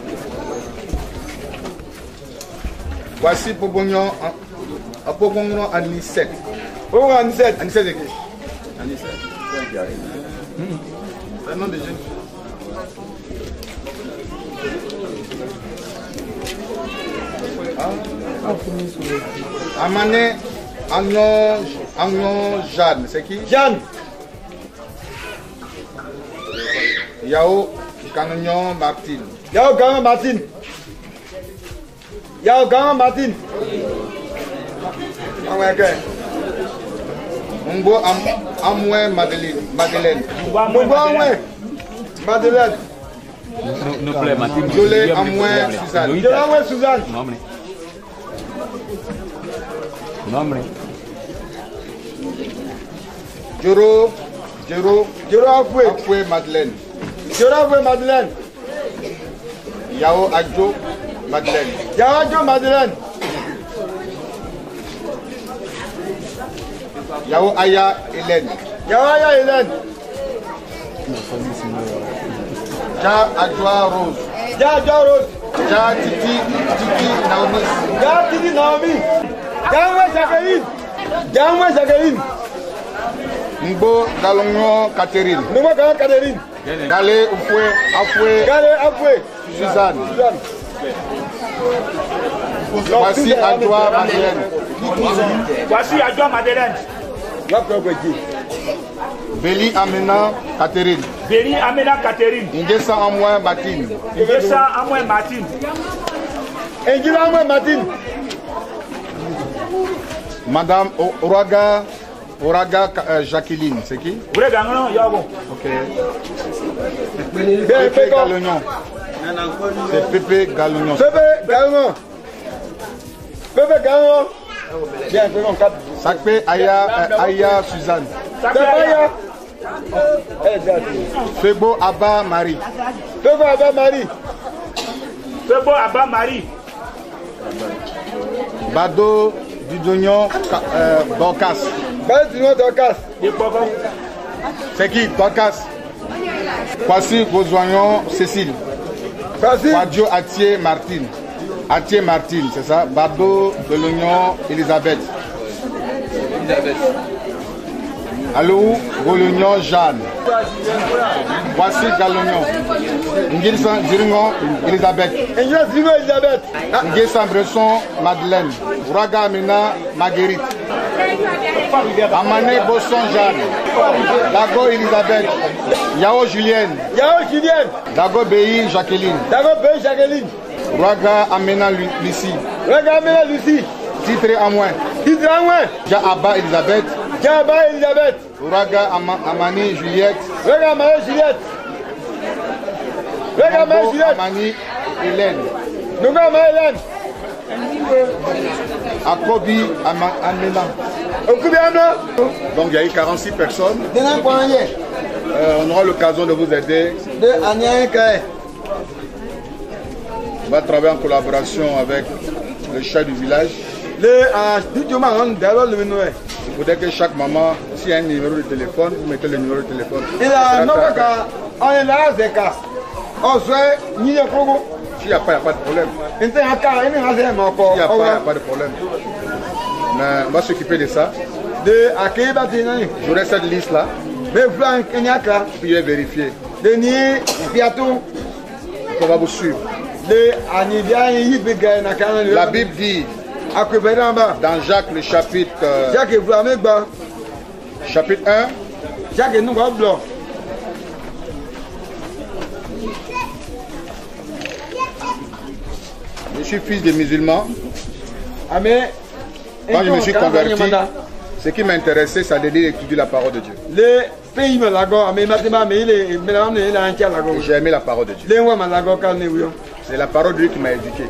Voici Pobognon à Pobognon Anisette. Pobognon Anisette. Anisette de qui? Anisette. C'est un nom de jeune fille. Amane Agnon Agnon Jeanne, c'est qui? Jeanne. Yao Canignon Martine. Yao Canignon Martine. Yao Canignon Martine. Mbo Amoué Madeleine. Madeleine. Mbo Amoué Madeleine. No play Martine. Jolé Amoué Suzanne. Jolé Amoué Suzanne. Nombre. Nombre. Joro Joro Joro Afoué. Afoué Madeleine. Joro Afoué Madeleine. Yao Adjo Madeleine. Yao Adjo Madeleine. Yao Aya Hélène. Yao Aya Hélène. Ja Adjoa Rose. Ja Adjoa Rose. Ja Titi Titi Naomi. Ja Titi Naomi. Jamwe Jacqueline. Jamwe Jacqueline. Mbo Galongo Catherine. Mbo Galongo Catherine. Galé Afoué Afoué. Galé Afoué. Suzanne. Suzanne. Voici Adjoa Madeleine. Voici Adjoa Madeleine. Béli Amena Catherine. Béli Amena Catherine. Ingessa Amoué Martine. Ingessa Amoué Martine. Ingessa Amoué Martine. Madame Oraga Oraga euh, Jacqueline, c'est qui? Oraga non, Yago. Ok. Pépé Galognon. C'est Pépé Galognon. Pépé Galognon. Pépé Galognon. Bien, faisons quatre. Sakpe Aya euh, Aya Suzanne. Sakpe Aya. Febo Abba Marie. Febo Abba Marie. Pebo Abba Marie. Bado Dudognon euh, Dorcas. Bado Dudognon Dorcas. C'est qui Dorcas? Voici Bozoignon Cécile. Badio Atier Martine. Atier Martine, c'est ça. Bado de l'Union Elisabeth. Elisabeth. Allô, Bolognon Jeanne. Voici Galognon. Ngilsan Diringon Elisabeth. Elisabeth. Ngilsan Bresson Madeleine. Ouraga Amina Marguerite. Amane Bosson Jeanne. Dago Elisabeth. Yao Julienne. Yao Julienne. Dago Beyi Jacqueline. Dago Beyi Jacqueline. Ouraga Amena Lucie. Ouraga Amena Lucie. Titre à moins. Titre à moins. Ja Abba Elisabeth. Ja Abba Elisabeth. Ouraga Ama, Amani Juliette. Ouraga Amani Juliette. Ouraga Amani Juliette. Amani Hélène. Ouraga Amani Hélène. Akobi Amena. Akobi Amena. Donc il y a eu quarante-six personnes. Euh, on aura l'occasion de vous aider. On va travailler en collaboration avec le chef du village. Il faudrait que chaque maman, s'il y a un numéro de téléphone, vous mettez le numéro de téléphone. Il a on est là, c'est cas. On souhaite, il y a S'il n'y a pas, il n'y a pas de problème. S'il n'y a pas, il n'y a pas de problème. Mais on va s'occuper de ça. J'aurai cette liste-là. Puis je vais vérifier. On va vous suivre. La Bible dit dans Jacques le chapitre, euh, chapitre un, je suis fils de musulman. Quand je me suis converti, ce qui m'intéressait, c'est d'étudier la parole de Dieu. J'ai aimé la parole de Dieu. C'est la parole de Dieu qui m'a éduqué.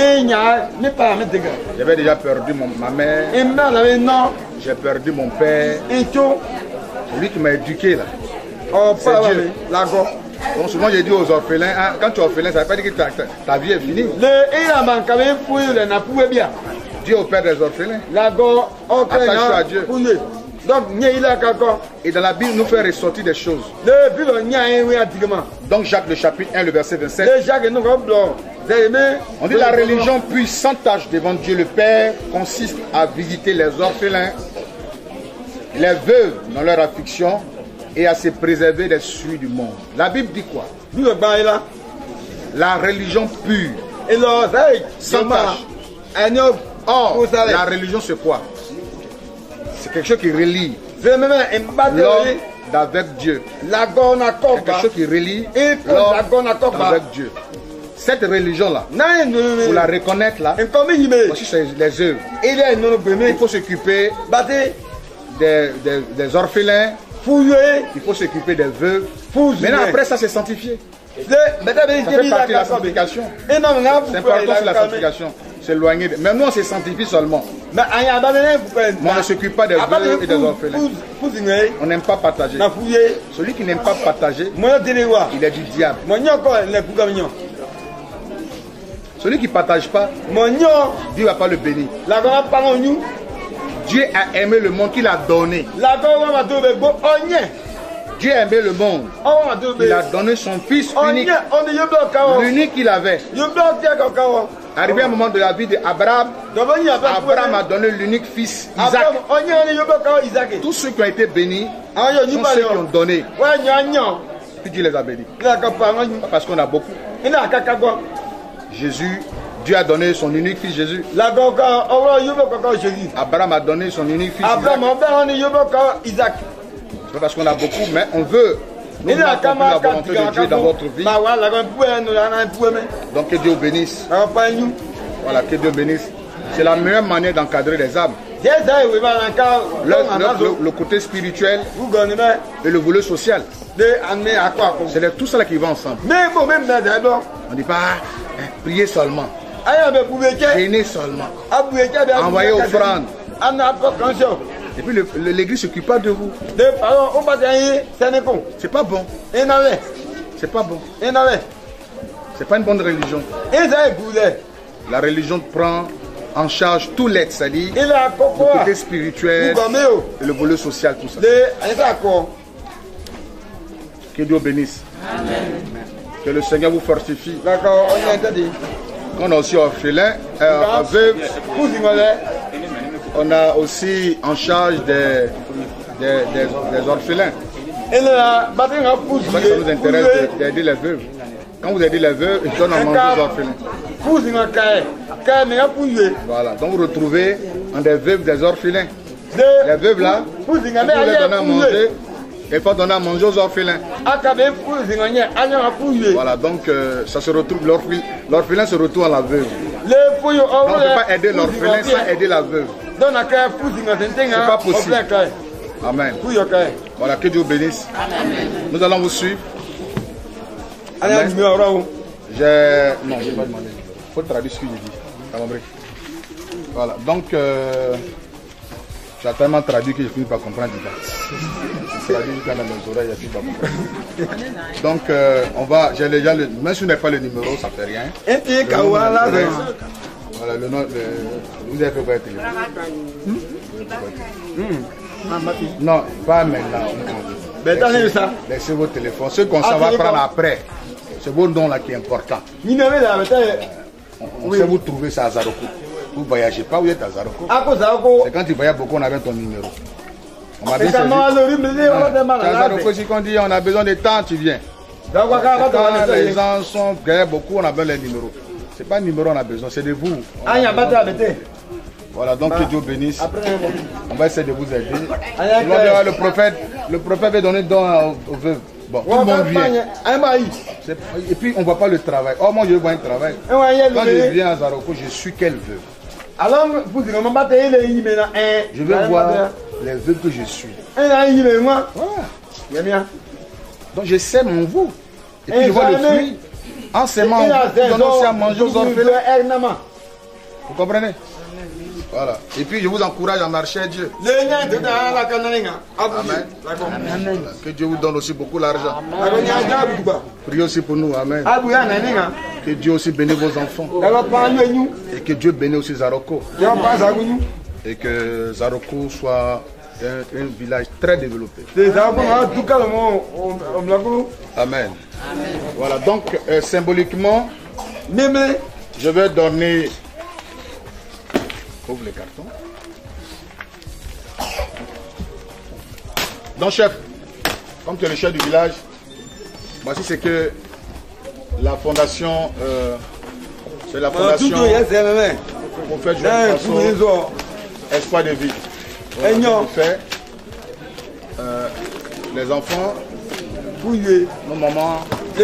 J'avais déjà perdu mon, ma mère. J'ai perdu mon père. C'est lui qui m'a éduqué là. C'est Dieu. Donc souvent j'ai dit aux orphelins, hein, quand tu es orphelin, ça ne veut pas dire que ta, ta, ta vie est finie. Dieu au père des orphelins. Attache-toi à Dieu. Et dans la Bible, nous fait ressortir des choses. Donc Jacques le chapitre un, le verset vingt-sept. On dit la religion puis sans tâche devant Dieu le Père consiste à visiter les orphelins, les veuves dans leur affliction et à se préserver des souilles du monde. La Bible dit quoi? La religion pure, sans tâche. Or, la religion c'est quoi? C'est quelque chose qui relie l'homme avec Dieu. C'est quelque chose qui relie l'homme avec Dieu. Cette religion-là, pour la reconnaître là, voici les œuvres. Il faut s'occuper des, des, des orphelins, il faut s'occuper des veuves. Maintenant après ça c'est sanctifié. Ça fait partie de la sanctification. C'est important, c'est la sanctification. S'éloigner. Mais nous on se sanctifie seulement. Mais on ne s'occupe pas des veuves et des orphelins. On n'aime pas partager. Celui qui n'aime pas partager, il est du diable. Celui qui ne partage pas, Dieu ne va pas le bénir. Dieu a aimé le monde qu'il a donné. Dieu a aimé le monde. Il a donné son fils unique. L'unique qu'il avait. Arrivé à un moment de la vie d'Abraham, Abraham a donné l'unique fils, Isaac. Tous ceux qui ont été bénis sont ceux qui ont donné. Puis Dieu les a bénis. Parce qu'on a beaucoup. Jésus, Dieu a donné son unique fils Jésus. Abraham a donné son unique fils Isaac. C'est pas parce qu'on a beaucoup, mais on veut. Nous voulons accomplir la volonté de Dieu dans votre vie. Donc que Dieu bénisse. Voilà, que Dieu bénisse. C'est la meilleure manière d'encadrer les âmes. Le, le, le, le côté spirituel et le volet social. C'est tout ça qui va ensemble. On ne dit pas hein, prier seulement, gêner seulement, envoyer offrande. Et puis l'église ne s'occupe pas de vous. C'est pas bon. C'est pas bon. C'est pas une bonne religion. La religion prend en charge tout l'être, c'est-à-dire le côté spirituel et le volet social, tout ça. Que Dieu bénisse. Amen. Que le Seigneur vous fortifie. D'accord, on a interdit. On a aussi orphelin, euh, veuve. On a aussi en charge des, des, des, des orphelins. Ça nous intéresse d'aider les veuves. Quand vous aidez les veuves, ils donnent à manger aux orphelins. Voilà, donc vous retrouvez en des veuves des orphelins. Les veuves là, vous les donnez à manger. Il faut donner à manger aux orphelins. Voilà, donc euh, ça se retrouve, l'orphelin se retrouve à la veuve. Donc on ne peut pas aider l'orphelin sans aider la veuve. C'est pas possible. Amen. Voilà, que Dieu bénisse. Nous allons vous suivre. Amen. J'ai... Non, je n'ai pas demandé. Il faut traduire ce que j'ai dit. Voilà, donc euh, j'ai tellement traduit que je ne finis pas comprendre. Je traduis jusqu'à dans mes oreilles, je ne finis pas comprendre. Donc euh, on va, j'ai déjà le, même si je n'ai pas le numéro, ça ne fait rien. Le voilà, le nom, le, vous avez fait quoi téléphone? Non, pas maintenant. Laissez vos téléphones. Ce qu'on s'en va prendre après, c'est vos noms là qui est important. On sait vous trouver ça à Zaroko. Vous ne voyagez pas, vous êtes à Zaroko. C'est quand tu voyages beaucoup, on avait ton numéro. On m'a dit c'est à Zaroko, si on dit on a besoin de temps, tu viens. Quand les gens sont gagnés beaucoup, on a besoin des numéros. Ce n'est pas un numéro on a besoin, c'est de vous. Voilà, donc que Dieu bénisse. On va essayer de vous aider. Le prophète, le prophète va donner don aux veuves. Bon, tout le monde vient. Et puis on ne voit pas le travail. Oh, moi je vois un travail. Quand je viens à Zaroko, je suis quelle veuve? Je veux voir les veuves que je suis. Voilà. Donc je sème mon veau. Et puis je vois le fruit. En s'aimant, je donne aussi à manger aux orphelins. Vous comprenez? Voilà. Et puis je vous encourage à marcher à Dieu. Amen. Amen. Que Dieu vous donne aussi beaucoup d'argent. Priez aussi pour nous. Amen. Que Dieu aussi bénisse vos enfants. Et que Dieu bénisse aussi Zaroko. Et que Zaroko soit un, un village très développé. Amen. Voilà. Donc euh, symboliquement, je vais donner. Ouvre les cartons. Donc chef, comme tu es le chef du village, voici ce que la fondation, euh, c'est la fondation pour faire jouer Espoir de vie. Voilà, fait, euh, les enfants, nos mamans,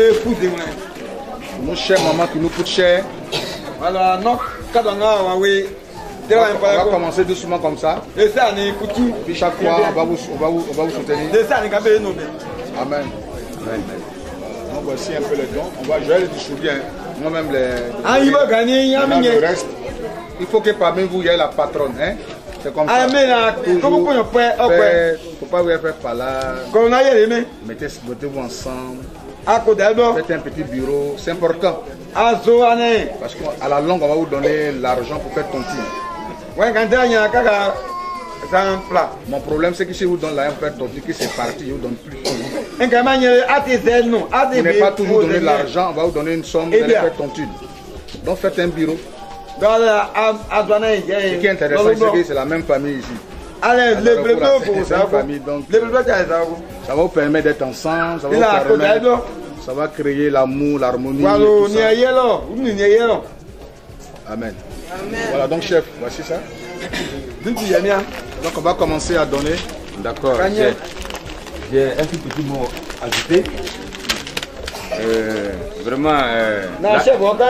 nos chères mamans qui nous coûtent cher. Voilà, non, on va, on va commencer doucement comme ça. Puis chaque fois, on va vous, on va vous, on va vous soutenir. Amen. Amen. Donc voici un peu les dons. On va, je vais les distribuer. Moi-même les. Ah, il va gagner. Le reste, il faut que parmi vous, il y ait la patronne. Hein? C'est comme ça. Toujours faire, faut pas vous faire par là. Mettez-vous ensemble. Faites un petit bureau. C'est important. Parce qu'à la longue, on va vous donner l'argent pour faire tontine. Mon problème, c'est que si vous donnez l'argent pour faire tontine, que c'est parti, je vous donne plus. Vous n'avez pas toujours donné l'argent, on va vous donner une somme, vous allez faire tontine. Donc faites un bureau. Ce qui est intéressant, c'est que c'est la même famille ici. C'est la même famille, donc ça va vous permettre d'être ensemble, ça va vous permettre, ça va créer l'amour, l'harmonie. Amen. Voilà, donc chef, voici ça. Donc on va commencer à donner. D'accord. J'ai un tout petit mot à ajouter. Euh, vraiment, euh, la,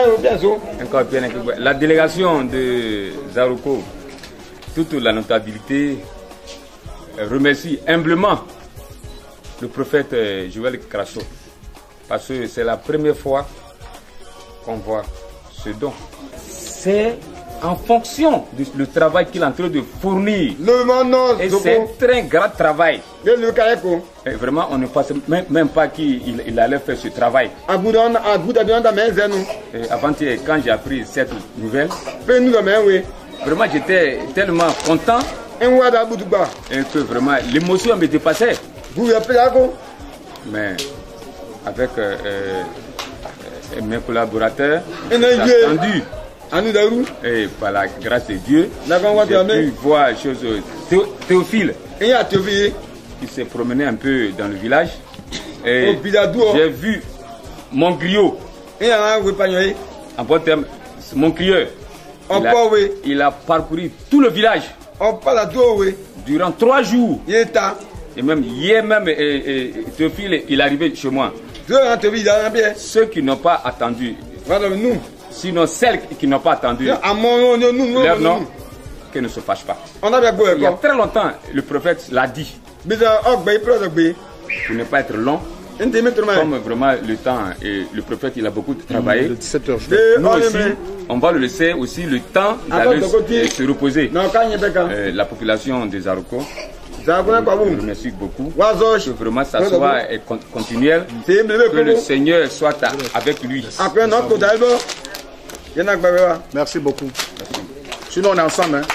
la délégation de Zaroko, toute la notabilité, remercie humblement le prophète Joël Crasso, parce que c'est la première fois qu'on voit ce don. C'est en fonction du le travail qu'il est en train de fournir. Le Et c'est un très grand travail. Et vraiment, on ne pensait même, même pas qu'il il, il allait faire ce travail. Et avant-hier, quand j'ai appris cette nouvelle, vraiment j'étais tellement content et que vraiment l'émotion me dépassait. Mais avec euh, euh, mes collaborateurs, j'ai attendu. Et par la grâce de Dieu, j'ai pu voir chose Théo, Théophile qui s'est promené un peu dans le village. Et j'ai vu mon griot. En bon terme, mon crieur. Il a, il a parcouru tout le village durant trois jours. Et même hier même, et, et, Théophile, il est arrivé chez moi. Ceux qui n'ont pas attendu, sinon celles qui n'ont pas attendu leur nom, qu'ils ne se fâchent pas. Il y a très longtemps, le prophète l'a dit. Pour ne pas être long, comme vraiment le temps et le prophète il a beaucoup travaillé, nous aussi, on va le laisser aussi le temps d'aller se reposer. Euh, la population des Aroko, je vous remercie beaucoup. Que vraiment ça soit continuel, que le Seigneur soit avec lui. Merci beaucoup. Merci. Sinon on est ensemble. Hein?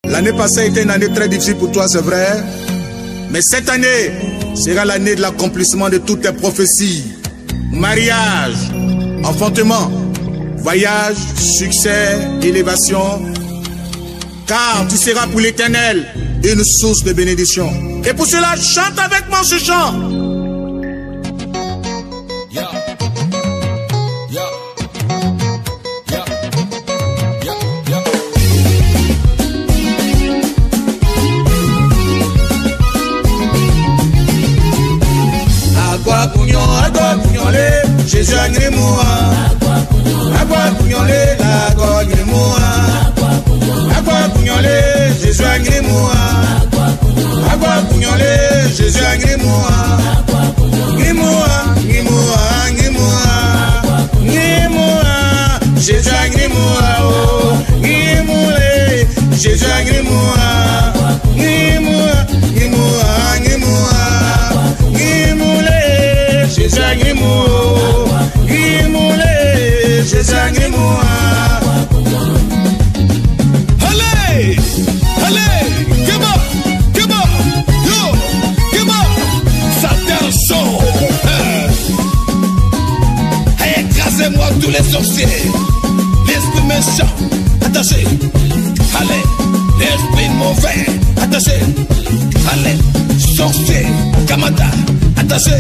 L'année passée a été une année très difficile pour toi, c'est vrai. Mais cette année sera l'année de l'accomplissement de toutes tes prophéties. Mariage, enfantement, voyage, succès, élévation. Car tu seras pour l'Éternel une source de bénédiction. Et pour cela, chante avec moi ce chant. Yeah. Yeah. Yeah. Yeah. Yeah. Agua Pugnon, Agua Pugnolé, Jésus a gré moi. Agua Pugnolé, la gorge de moi. Agua Pugnolé, Jésus a gré moi. Agua Pugnolé, Jésus a gré moi. Gré moi, gré moi, gré moi. Gré moi, Jésus a gré moi. Oh, gré moi, Jésus a gré moi. Gré moi, gré moi, gré moi. Gré moi, Jésus a gré moi. Gré moi, Jésus a gré moi. Allez, allez, come on, come on, yo, come on, Satan chaud. Hey, écrasez-moi tous les sorciers, l'esprit méchant, attaché. Allez, l'esprit mauvais, attaché. Allez, sorcier, Kamada, attaché.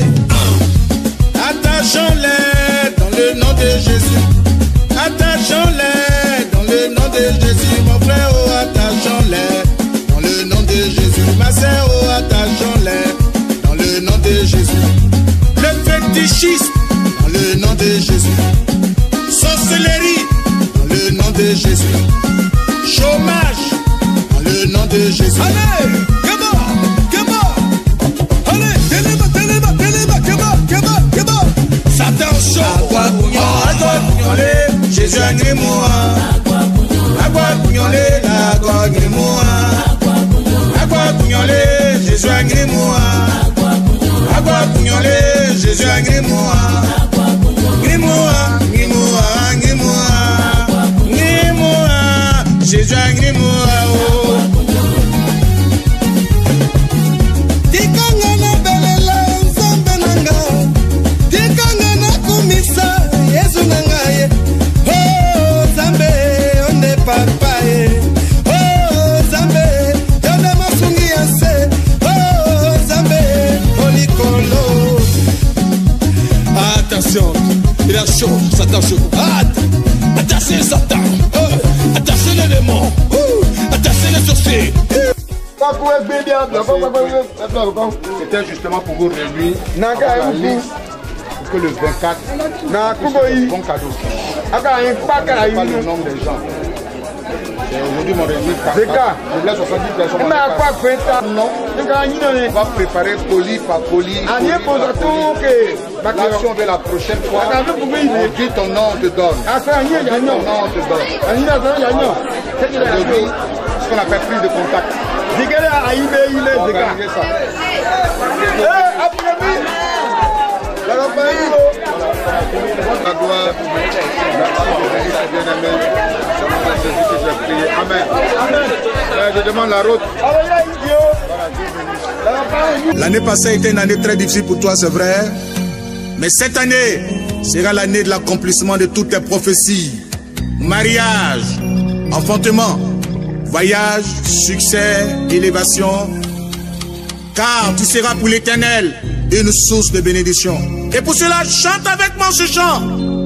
Attachons-les dans le nom de Jésus. Attachons-les dans le nom de Jésus, mon frère, oh, attachons-les dans le nom de Jésus, ma sœur, oh, attachons-les dans le nom de Jésus. Le fétichisme dans le nom de Jésus. Sorcellerie dans le nom de Jésus. Chômage dans le nom de Jésus. Allez, come on, come on. Allez, téléba, téléba, téléba, come on, come on, come on. Satan chaud. Agua Pugnon, Agua Pugnolé, Jésus a gré moi. Agua Pugnolé, la gorge de moi. Agua Pugnolé, Jésus a gré moi. Agua Pugnolé, Jésus a gré moi. Gré moi, gré moi, gré moi. Gré moi, Jésus a gré moi. Oh. Tikanga na belela nzambe nanga. Tikanga na kumisa Yesu nanga ye. Oh Zambe, onde papa ye. Oh Zambe, onde masungi yanse. Oh Zambe, olikolo. Attention, il a chaud, Satan chaud. Attachez Satan, attachez les démons, attachez les sorciers. C'était justement pour vous réunir pour que le vingt-quatre, bon cadeau. Pas le nombre des gens. Aujourd'hui, mon réunion, je laisse soixante-dix personnes. Non, on va préparer colis par colis. L'action de la prochaine fois, on dit ton nom, on te donne. Ton nom, on te donne. Aujourd'hui, ce qu'on appelle prise de contact. On va organiser ça. La gloire, merci de bien-aimé. Jésus que j'ai prié. Amen. Amen. Je demande la route. L'année passée a été une année très difficile pour toi, c'est vrai. Mais cette année sera l'année de l'accomplissement de toutes tes prophéties. Mariage, enfantement, voyage, succès, élévation. Car tu seras pour l'Éternel une source de bénédiction. Et pour cela, chante avec moi ce chant.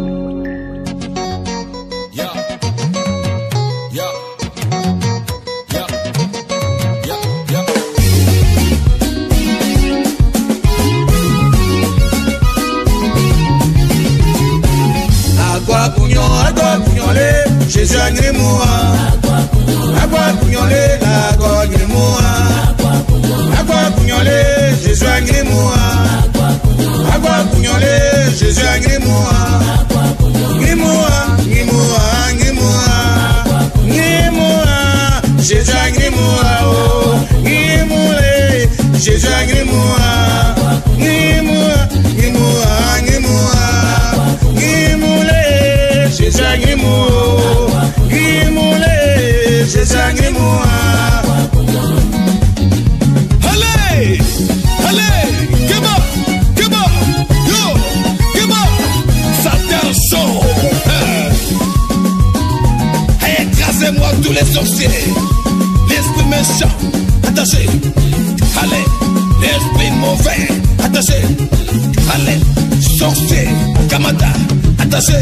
Yeah. Yeah. Yeah. Yeah. Yeah. Agua Pugnon, Agua Pugnolé, Jésus a gré moi. Agua Pugnolé, la gorge de moi. Agua Pugnolé, Jésus a gré moi. Agua Pugnolé, Jésus a gré moi. Gré moi, gré moi, gré moi. Gré moi, Jésus a gré moi. Oh, gré moi, Jésus a gré moi. Gré moi, gré moi, gré moi. Gré moi, Jésus a gré moi. Gré moi, Jésus a gré moi. tous les sorciers, l'esprit méchant, attaché. Allez, l'esprit mauvais, attaché. Allez, sorcier, Kamada, attaché.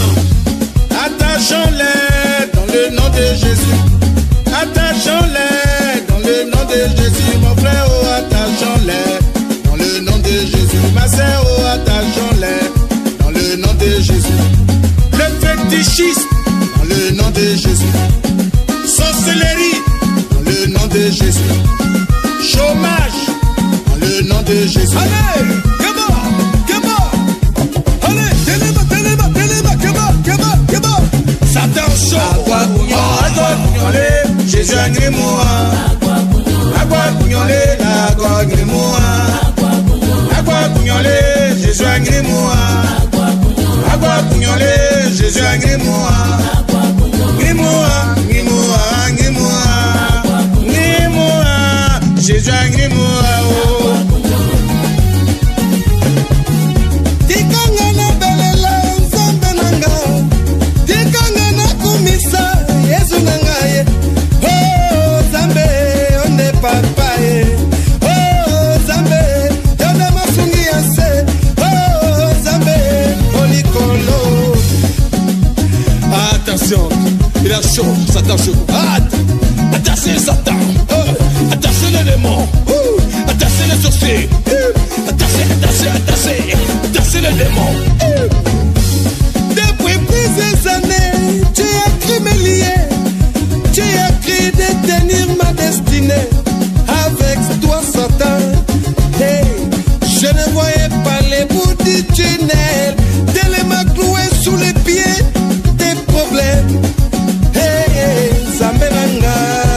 Attachons-les dans le nom de Jésus. Attachons-les dans le nom de Jésus, mon frère, oh, attachons-les dans le nom de Jésus, ma sœur, oh, attachons-les dans le nom de Jésus. Le fétichisme dans le nom de Jésus. Sorcellerie dans le nom de Jésus. Chômage dans le nom de Jésus. Allez, Keba, Keba. Allez, Keba, Keba, Keba, Keba, Keba, Keba. Satan chaud. Agua Gugnolé, Jésus a grimoire. Agua Gugnolé, Agua grimoire. Agua Gugnolé, Jésus a grimoire. Agua Gugnolé, Jésus a grimoire. Grimoire, grimoire, grimoire. Grimoire, Jésus a grimoire. Tikangana belela nzambe nanga. Tikangana kumisa Yesu nanga ye. Oh Zambe, onde papa ye. Oh Zambe, onde mafungi yase. Oh Zambe, olikolo. Attention, il a chaud, Satan chaud. Attachez Satan, attachez les démons, attachez les sorciers, attachez, attachez, attachez, attachez les démons. Depuis plusieurs années, tu as cru me lier, tu as cru détenir ma destinée. Avec toi Satan, hey, je ne voyais pas les bouts du tunnel, tellement cloué sous les pieds. Problème, hey, hey, Zambelanga.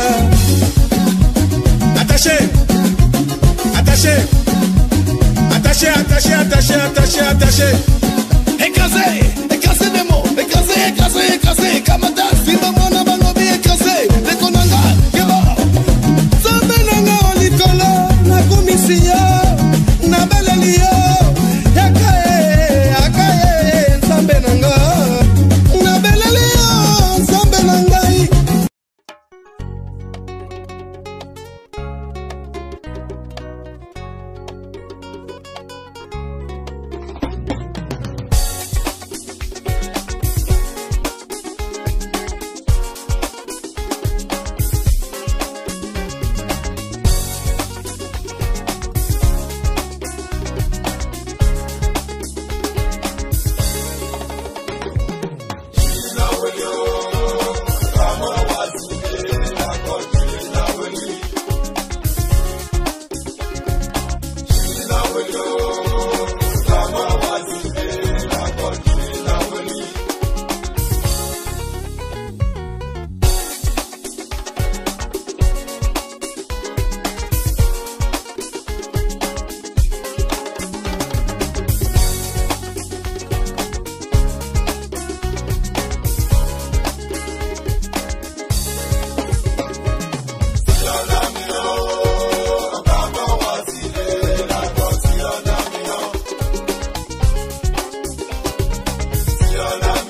Attaché, attaché, attaché, attaché, attaché, attaché, attaché. Écrasé, écrasé des mots, écrasé, écrasé, écrasé. Kamada, Simamona, Banobi, écrasé. Les Konanga, Keba. Zambelanga, Olikolo, Nakumisio, Nabelelio. Yakae, Yakae, Zambelanga. You're not